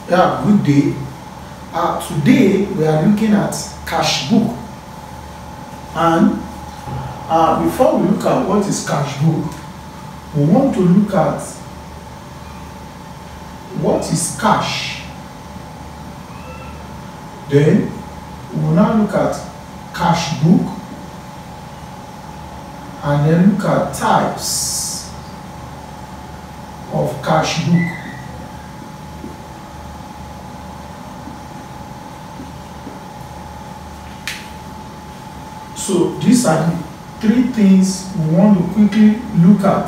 Yeah, good day. Today we are looking at cash book, and before we look at what is cash book, we want to look at what is cash. Then we will now look at cash book, and then look at types of cash book. So these are the three things we want to quickly look at.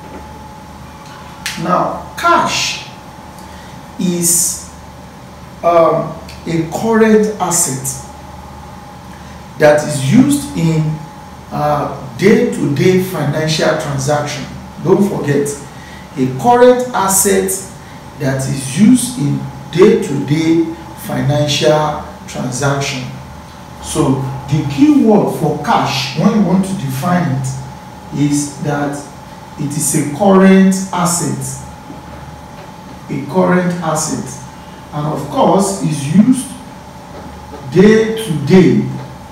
Now, cash is a current asset that is used in day-to-day financial transaction. Don't forget, a current asset that is used in day-to-day financial transaction. So the key word for cash, when you want to define it, is that it is a current asset. A current asset. And of course, is used day to day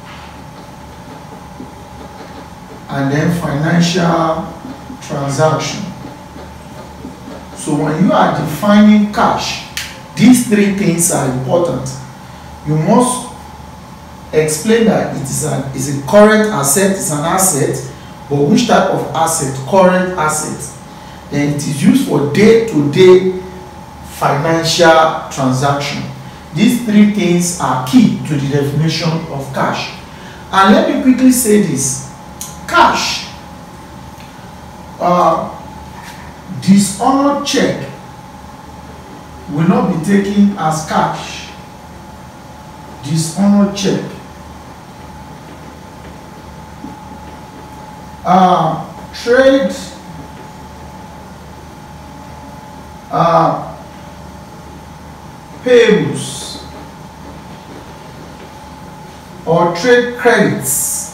and then financial transaction. So when you are defining cash, these three things are important. You must explain that it is a current asset, it's an asset, but which type of asset? Current asset. Then it is used for day-to-day financial transaction. These three things are key to the definition of cash. And let me quickly say this. Cash, dishonored check will not be taken as cash. Dishonored check. Trade payables or trade credits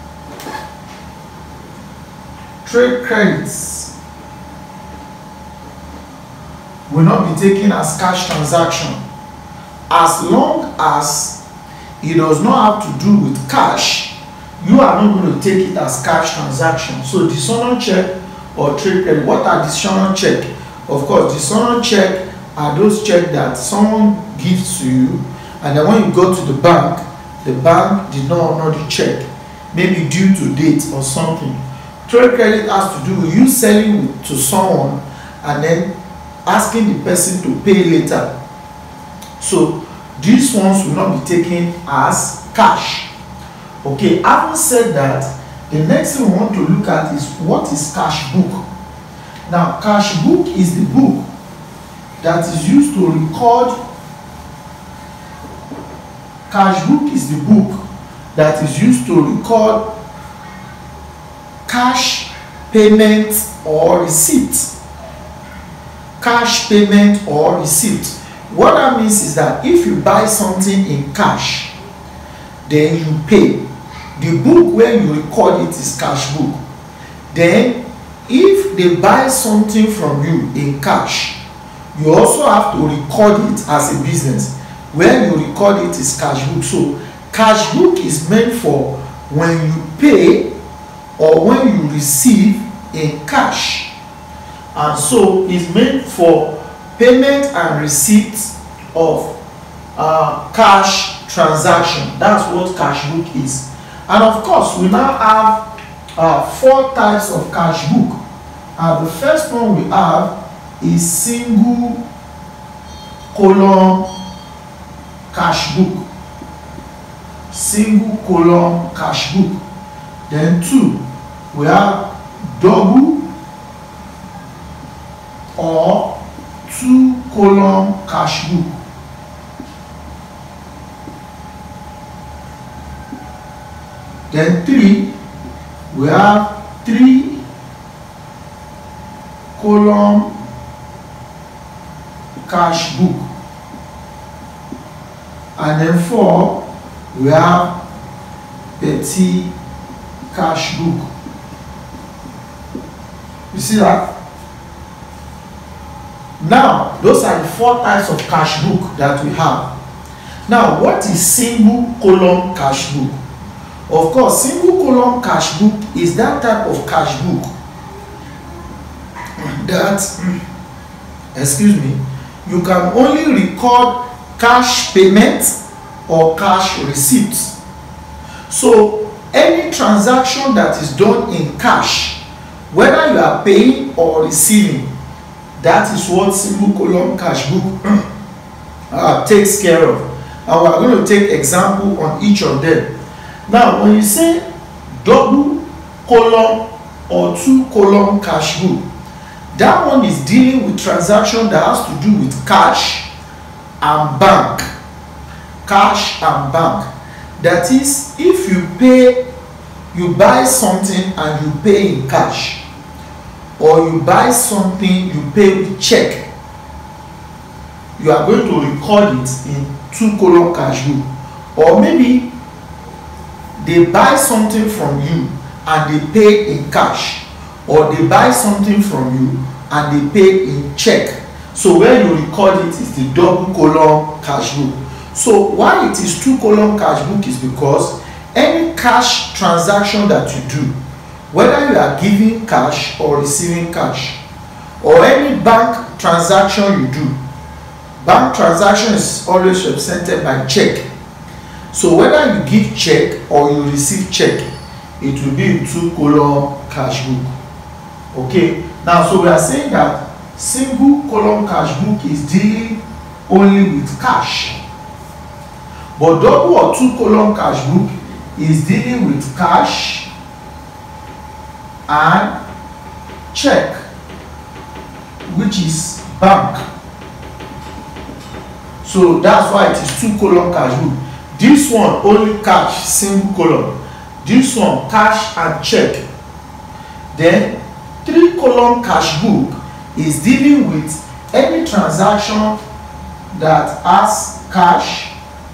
will not be taken as cash transaction as long as it does not have to do with cash. You are not going to take it as cash transaction. So dishonored check or trade credit. What are dishonored check? Of course, dishonored check are those checks that someone gives to you, and then when you go to the bank did not honor the check, maybe due to date or something. Trade credit has to do with you selling to someone and then asking the person to pay later. So these ones will not be taken as cash. Okay, having said that, the next thing we want to look at is what is cash book. Now, cash book is the book that is used to record. Cash book is the book that is used to record cash payment or receipt. Cash payment or receipt. What that means is that if you buy something in cash, then you pay. The book where you record it is cash book. Then if they buy something from you in cash, you also have to record it as a business. Where you record it is cash book. So cash book is meant for when you pay or when you receive in cash. And so it's meant for payment and receipt of cash transaction. That's what cash book is. And of course, we now have 4 types of cash book. The first one we have is single column cash book. Single column cash book. Then 2, we have double or 2 column cash book. Then 3, we have 3 column cash book. And then 4, we have petty cash book. You see that? Now, those are the 4 types of cash book that we have. Now, what is single column cash book? Of course, single column cash book is that type of cash book that, excuse me, you can only record cash payment or cash receipts. So, any transaction that is done in cash, whether you are paying or receiving, that is what single column cash book takes care of. And we are going to take example on each of them. Now, when you say double column or 2 column cash book, that one is dealing with transaction that has to do with cash and bank. Cash and bank. That is, if you buy something and you pay in cash, or you buy something you pay with check, you are going to record it in 2 column cash book. Or maybe they buy something from you and they pay in cash, or they buy something from you and they pay in check. So where you record it is the double column cash book. So why it is 2 column cash book is because any cash transaction that you do, whether you are giving cash or receiving cash, or any bank transaction you do, bank transaction is always represented by check. So whether you give check or you receive check, it will be in 2 column cash book. Okay, now so we are saying that single column cash book is dealing only with cash, but double or 2 column cash book is dealing with cash and check, which is bank. So that's why it is 2 column cash book. This one only cash, single column. This one cash and check. Then 3 column cash book is dealing with any transaction that has cash,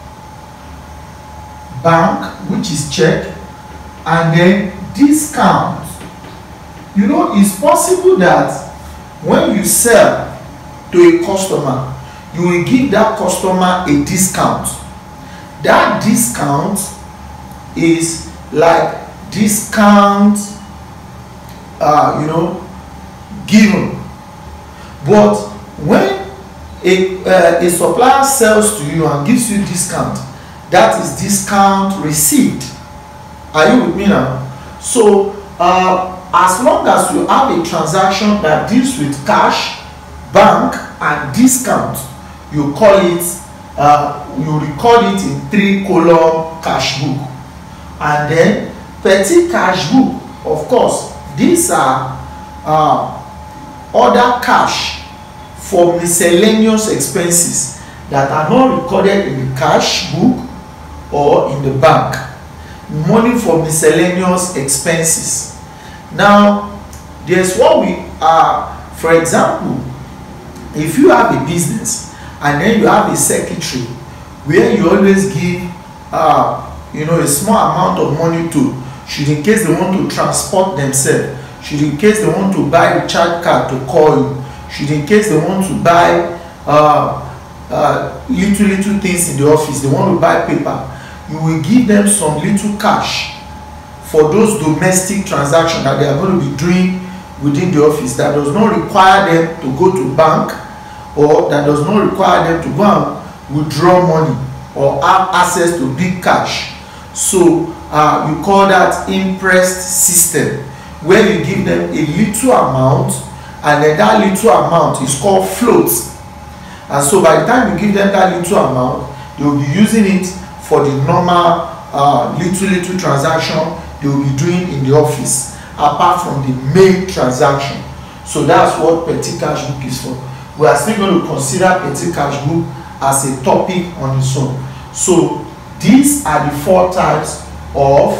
bank, which is check, and then discount. You know, it's possible that when you sell to a customer, you will give that customer a discount. That discount is like discount, given. But when a supplier sells to you and gives you discount, that is discount received. Are you with me now? So as long as you have a transaction that deals with cash, bank and discount, you call it you record it in 3 column cash book. And then petty cash book, of course, these are other cash for miscellaneous expenses that are not recorded in the cash book or in the bank. Money for miscellaneous expenses. Now, there's what we are, for example, if you have a business and then you have a secretary where you always give a small amount of money to, should in case they want to transport themselves, should in case they want to buy a recharge card to call you, should in case they want to buy little things in the office, they want to buy paper, you will give them some little cash for those domestic transactions that they are going to be doing within the office, that does not require them to go to bank, or that does not require them to go and withdraw money or have access to big cash. So you call that imprest system, where you give them a little amount, and then that little amount is called float. And so by the time you give them that little amount, they will be using it for the normal little transaction they will be doing in the office, apart from the main transaction. So that's what petty cash book is for. We are still going to consider petty cash book as a topic on its own. So these are the 4 types of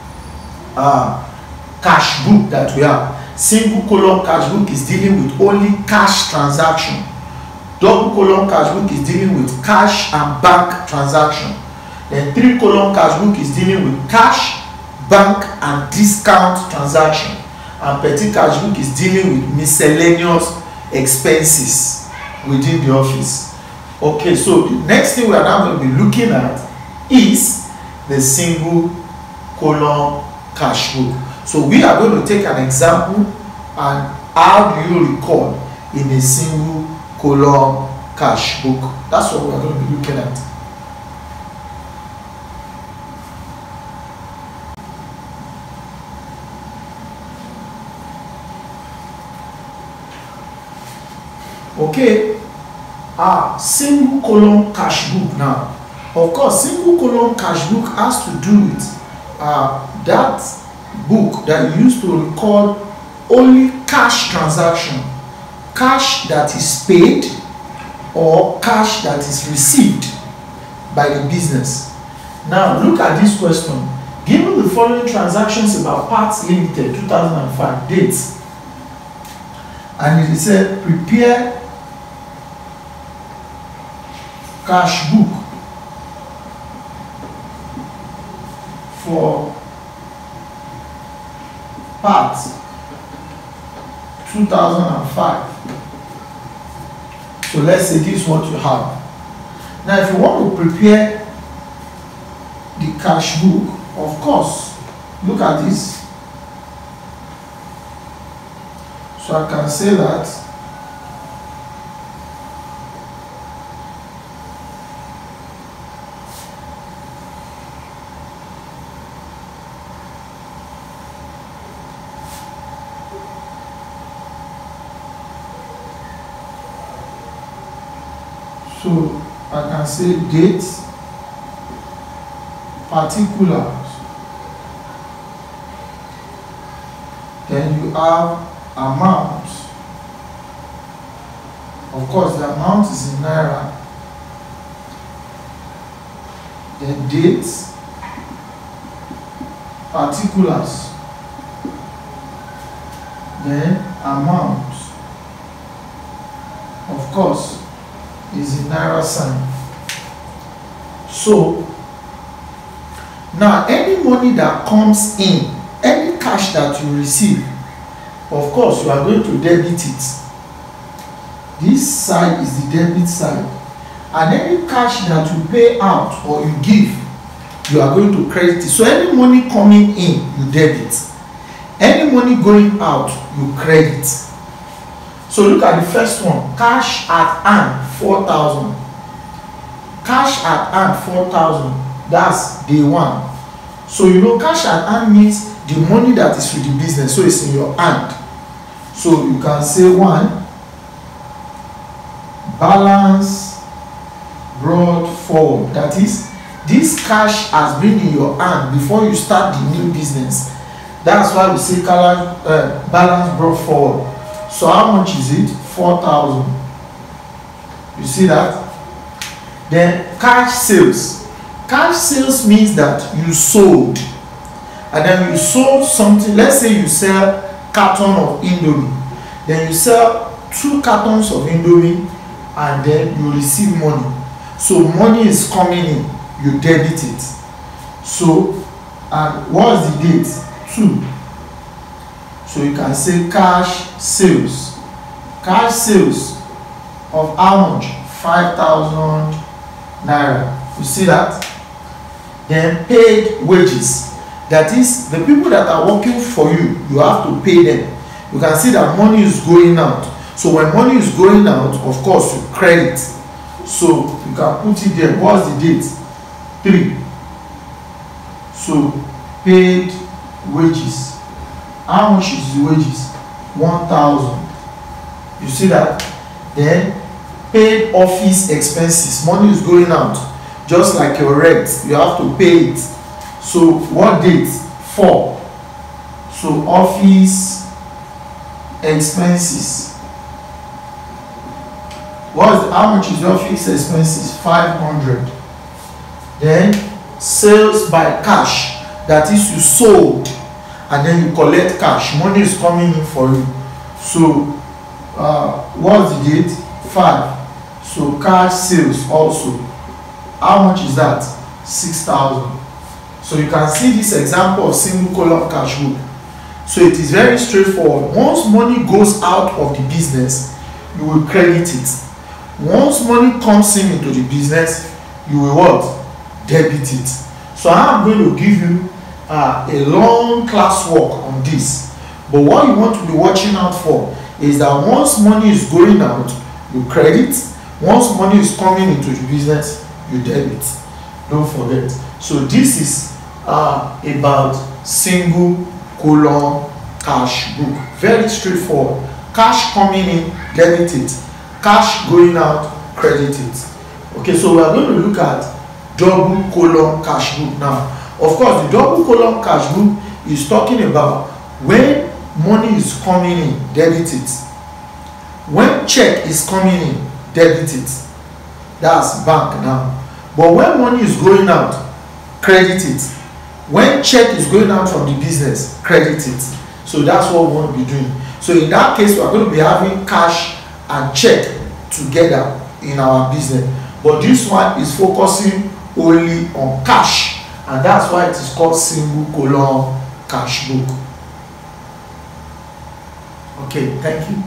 cash book that we have. Single column cash book is dealing with only cash transaction. Double column cash book is dealing with cash and bank transaction. Then 3 column cash book is dealing with cash, bank and discount transaction. And petty cash book is dealing with miscellaneous expenses. within the office. Okay, so the next thing we are now going to be looking at is the single column cash book. So we are going to take an example and how do you record in a single column cash book. That's what we are going to be looking at. Okay, single column cash book. Now, of course, single column cash book has to do with that book that you use to record only cash transaction, cash that is paid or cash that is received by the business. Now, look at this question. Given the following transactions about Parts Limited 2005 dates, and it said prepare cash book for Parts 2005. So let's say this is what you have. Now if you want to prepare the cash book, of course, look at this. So I can say that so I can say date, particulars, then you have amount. Of course, the amount is in Naira. Then date, particulars, then amount. Of course, is in Naira sign. So now any money that comes in, any cash that you receive, of course you are going to debit it. This side is the debit side, and any cash that you pay out or you give, you are going to credit it. So any money coming in, you debit. Any money going out, you credit. So look at the first one, cash at hand 4,000. Cash at hand 4,000, that's day one. So you know cash at hand means the money that is with the business, so it's in your hand. So you can say one, balance brought forward. That is, this cash has been in your hand before you start the new business. That's why we say balance brought forward. So how much is it? 4,000. You see that? Then cash sales. Cash sales means that you sold, and then you sold something. Let's say you sell carton of Indomie, then you sell 2 cartons of Indomie, and then you receive money. So money is coming in, you debit it. So and what's the date? 2. So you can say cash sales. Cash sales of how much? 5,000 Naira. You see that? Then paid wages. That is, the people that are working for you, you have to pay them. You can see that money is going out. So when money is going out, of course you credit. So you can put it there. What's the date? 3. So paid wages. How much is the wages? 1,000. You see that? Then paid office expenses. Money is going out, just like your rent, you have to pay it. So what date? 4. So office expenses. How much is the office expenses? 500. Then sales by cash. That is, you sold and then you collect cash. Money is coming in for you. So what's the date? 5. So cash sales also. How much is that? 6,000. So you can see this example of single column cash book. So it is very straightforward. Once money goes out of the business, you will credit it. Once money comes in into the business, you will what? Debit it. So I am going to give you a long class work on this. But what you want to be watching out for is that once money is going out, you credit. Once money is coming into the business, you debit. Don't forget. So this is about single column cash book. Very straightforward. Cash coming in, debit it. Cash going out, credit it. Okay, so we are going to look at double column cash book now. Of course, the double column cash book is talking about when money is coming in, debit it. When check is coming in, debit it. That's bank now. But when money is going out, credit it. When check is going out from the business, credit it. So that's what we want to be doing. So in that case, we are going to be having cash and check together in our business. But this one is focusing only on cash, and that's why it is called single column cash book. Okay, thank you.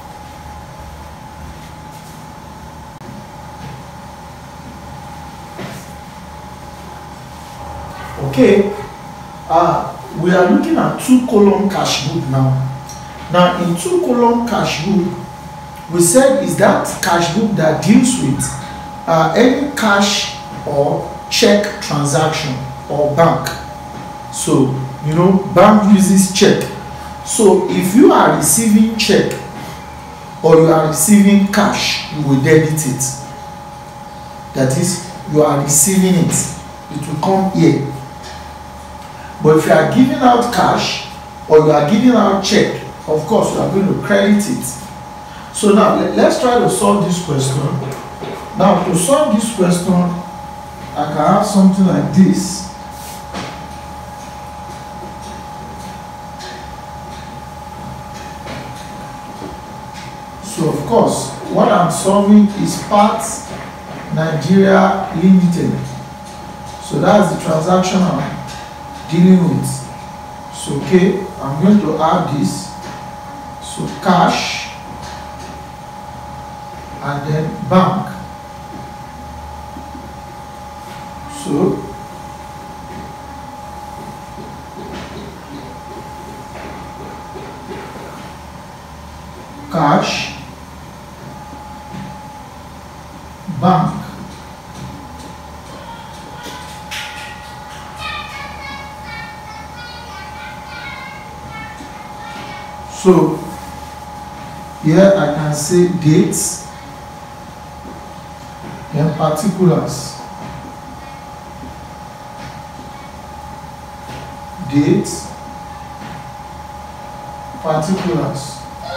Okay, we are looking at two column cash book now. Now in two column cash book, we said is that cash book that deals with any cash or check transaction or bank. So you know, bank uses check. So if you are receiving check or you are receiving cash, you will debit it. That is, you are receiving it, it will come here. But if you are giving out cash or you are giving out check, of course you are going to credit it. So now let's try to solve this question. Now to solve this question, I can have something like this. So of course, what I'm solving is Parts Nigeria Limited. So that's the transaction I'm dealing with. So okay, I'm going to add this. So cash and then bank. So cash, bank. So here I can say dates and particulars. Dates, particulars.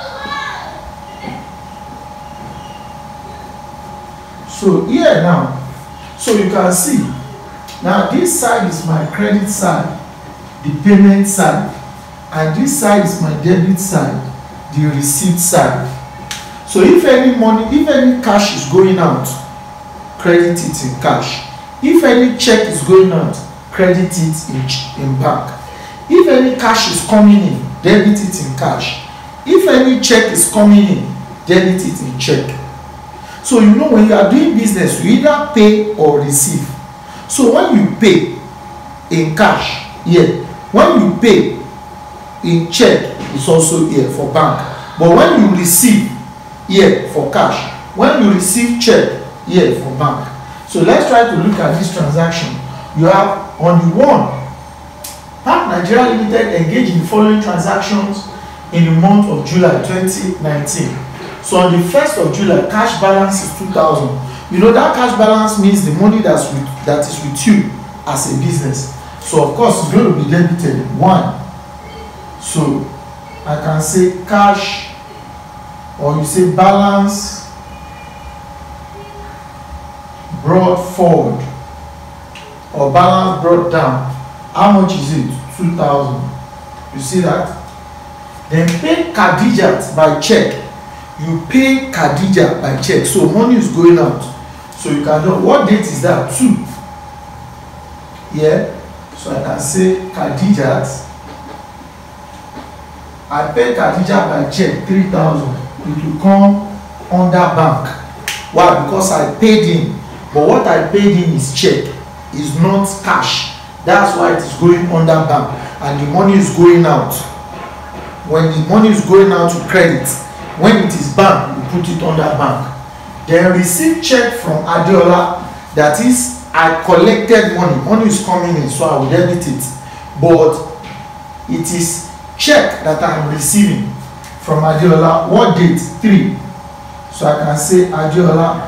So here now, so you can see now this side is my credit side, the payment side, and this side is my debit side, the receipt side. So if any money, if any cash is going out, credit it in cash. If any check is going out, credit it in bank. If any cash is coming in, debit it in cash. If any check is coming in, debit it in check. So you know, when you are doing business, you either pay or receive. So when you pay in cash, here, when you pay in check, it's also here for bank. But when you receive here for cash, when you receive check here for bank. So let's try to look at this transaction. You have on the one, Park Nigeria Limited engaged in the following transactions in the month of July 2019. So on the 1st of July, cash balance is 2,000. You know that cash balance means the money that is with you as a business. So of course it's going to be debited 1. So I can say cash, or you say balance brought forward or balance brought down. How much is it? 2,000. You see that? Then pay Khadijat by check. You pay Khadija by check. So money is going out. So you can know what date is that? 2. Yeah. So I can say Khadijat. I pay Khadija by check 3,000. It will come under bank. Why? Because I paid him, but what I paid him is check, is not cash. That's why it is going under bank, and the money is going out. When the money is going out to credit, when it is bank, you put it under bank. Then receive check from Adeola, that is, I collected money, money is coming in, so I will debit it, but it is check that I am receiving from Adeola. What date? 3. So I can say Adeola,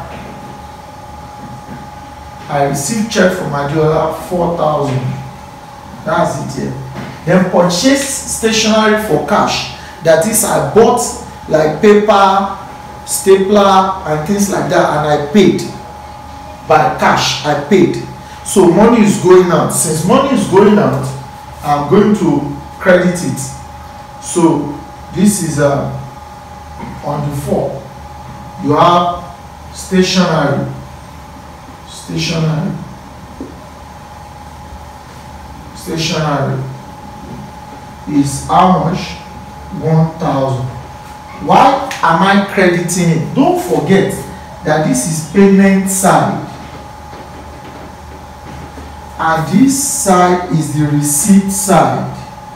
I received check from Adeola 4,000. That's it here. Then purchase stationery for cash. That is, I bought like paper, stapler, and things like that, and I paid by cash. I paid. So money is going out. Since money is going out, I'm going to credit it. So this is on the 4. You have stationery. Stationery is how much? 1,000. Why am I crediting it? Don't forget that this is payment side, and this side is the receipt side.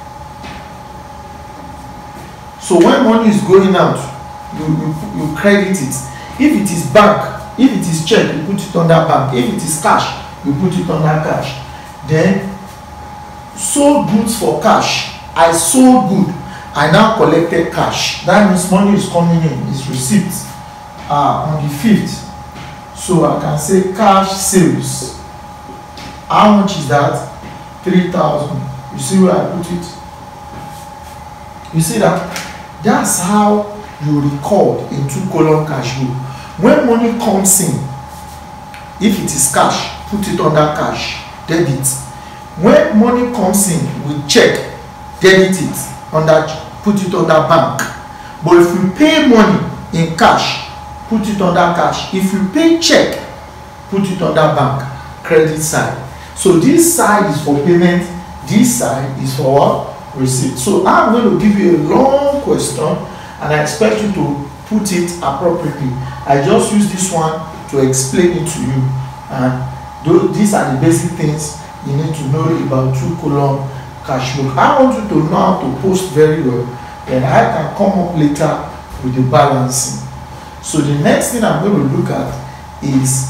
So when money is going out, you credit it. If it is bank, if it is check, you put it under bank. If it is cash, you put it under cash. Then sold goods for cash. I sold good. I now collected cash. That means money is coming in. It's receipts on the 5th. So I can say cash sales. How much is that? 3,000. You see where I put it? You see that? That's how you record in 2-column cash book. When money comes in, if it is cash, put it under cash, debit. When money comes in with check, debit it under, put it under bank. But if you pay money in cash, put it under cash. If you pay check, put it under bank, credit side. So this side is for payment, this side is for what? Receipt. So I'm going to give you a long question, and I expect you to put it appropriately. I just use this one to explain it to you, and these are the basic things you need to know about 2-column cash book. I want you to know how to post very well, then I can come up later with the balancing. So the next thing I'm going to look at is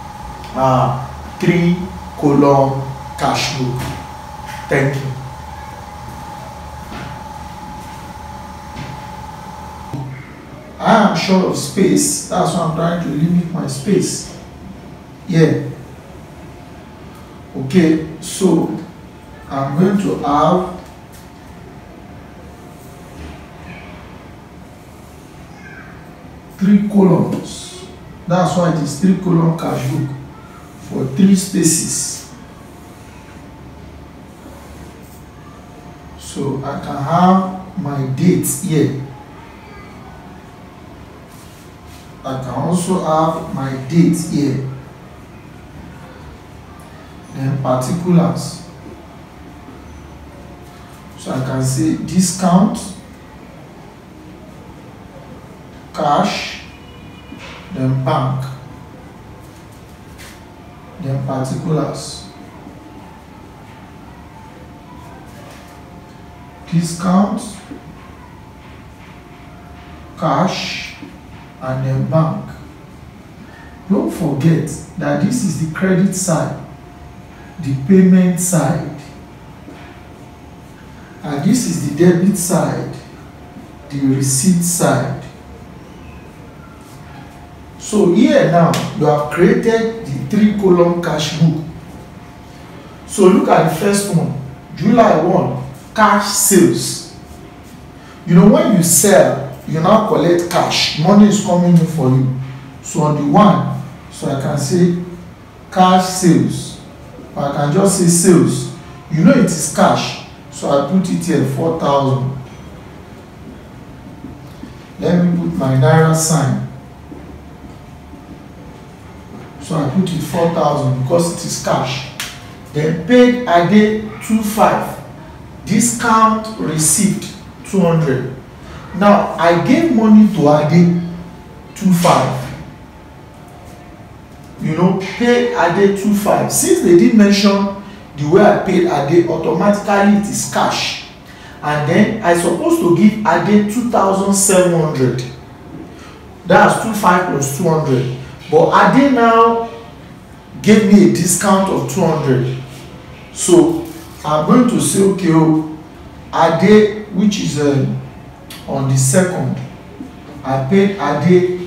3-column cash book. Thank you. I am short of space, that's why I'm trying to limit my space. Yeah. Okay, so I'm going to have three columns. That's why it is 3-column cash book for 3 spaces. So I can have my dates here. I can also have my dates here. Then particulars. So I can say discount, cash, then bank, then particulars. Discount, cash, and then bank. Don't forget that this is the credit side, the payment side, and this is the debit side, the receipt side. So here now you have created the 3-column cash book. So look at the first one, July 1, cash sales. You know, when you sell, you now collect cash, money is coming in for you. So on the 1, so I can say cash sales, or I can just say sales. You know it is cash, so I put it here 4,000. Let me put my Naira sign. So I put it 4,000 because it is cash. Then paid Ade 25. Discount received 200. Now I gave money to Ade 25. pay Ade 25. Since they did mention the way I paid Ade, automatically it is cash. And then I supposed to give Ade 2,700. That's 25 plus 200. But Ade now gave me a discount of 200. So I'm going to say, okay, Ade, which is on the 2nd, I paid Ade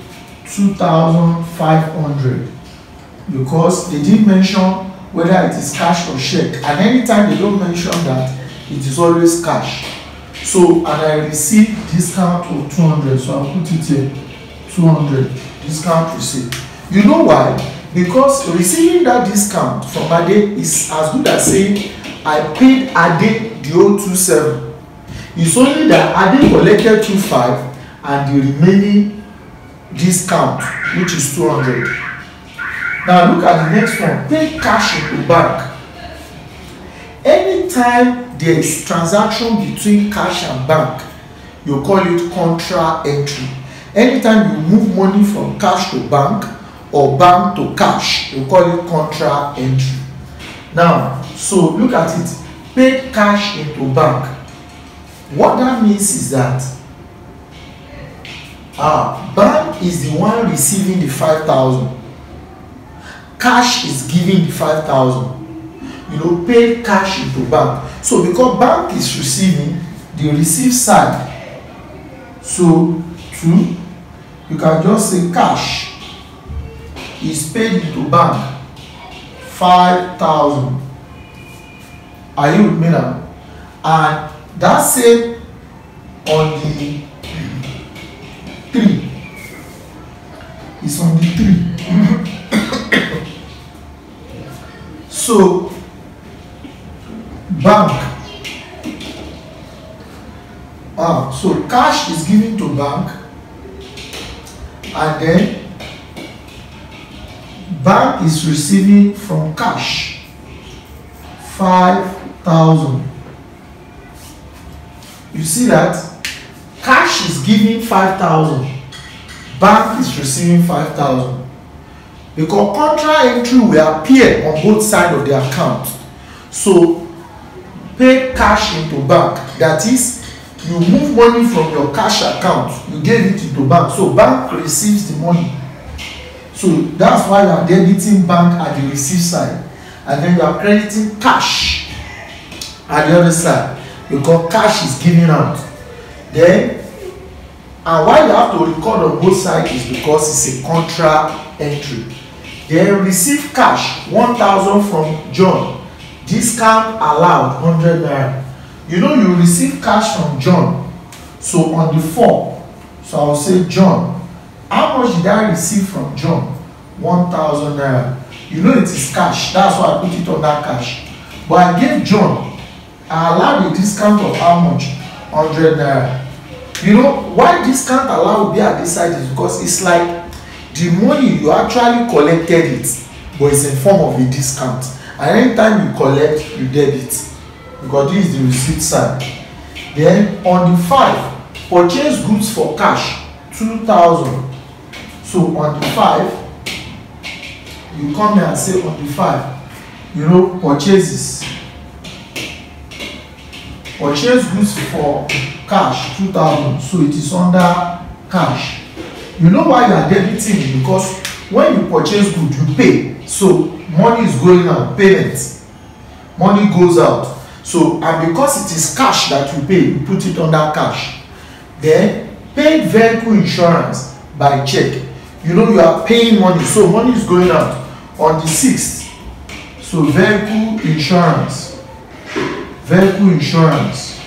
2,500 because they didn't mention whether it is cash or check. And anytime they don't mention that, it is always cash. So, and I received discount of 200. So I'll put it here, 200 discount receipt. You know why? Because receiving that discount from Ade is as good as saying I paid Ade the 027. It's only that Ade collected 25 and the remaining discount, which is 200. Now look at the next one. Pay cash into bank. Anytime there is transaction between cash and bank, you call it contra entry. Anytime you move money from cash to bank or bank to cash, you call it contra entry. Now, so look at it. Pay cash into bank. What that means is that bank is the one receiving the 5,000. Cash is giving the 5,000. Pay cash into bank. So because bank is receiving, the receive side. So you can just say cash is paid into bank 5,000. Are you with me now? And that same on the 3 is on the 3. So bank, so cash is given to bank, and then bank is receiving from cash 5,000. You see that cash is giving 5,000, bank is receiving 5,000. Because contra entry will appear on both sides of the account. So pay cash into bank. That is, you move money from your cash account, you gave it into bank. So bank receives the money. So that's why you are debiting bank at the receive side, and then you are crediting cash at the other side, because cash is given out. Then, and why you have to record on both sides is because it's a contra entry. Then receive cash 1,000 from John. Discount allowed 100 naira. You receive cash from John. So on the 4th, so I'll say John. How much did I receive from John? 1,000 naira. It is cash. That's why I put it on that cash. But I gave John, I allowed a discount of how much? 100 naira. Why discount allowed be at this side is because it's like the money you actually collected it, but it's in form of a discount. And anytime you collect, you debit, because this is the receipt side. Then on the 5, purchase goods for cash 2,000. So on the 5, you come here and say on the 5, purchases. Purchase goods for cash 2,000. So it is under cash. You know why you are debiting it? Because when you purchase goods, you pay. So money is going out, payment. Money goes out. So, and because it is cash that you pay, you put it under cash. Then, paid vehicle insurance by check. You are paying money. So money is going out on the 6th. So vehicle insurance. Vehicle insurance.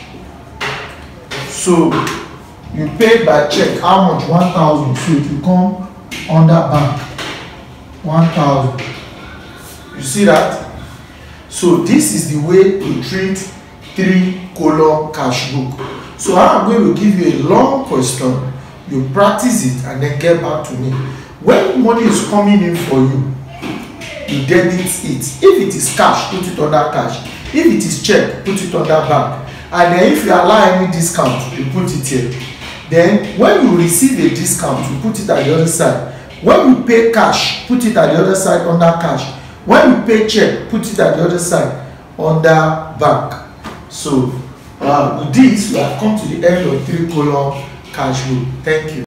So you paid by check how much? 1,000. So it will come under bank 1,000. You see that? So this is the way to treat 3-column cash book. So I'm going to give you a long question. You practice it and then get back to me. When money is coming in for you, you debit it. If it is cash, put it under cash. If it is check, put it under bank. And then if you allow any discount, you put it here. Then when you receive a discount, you put it at the other side. When you pay cash, put it at the other side under cash. When you pay check, put it at the other side under bank. So with this, we have come to the end of 3-column cash rule. Thank you.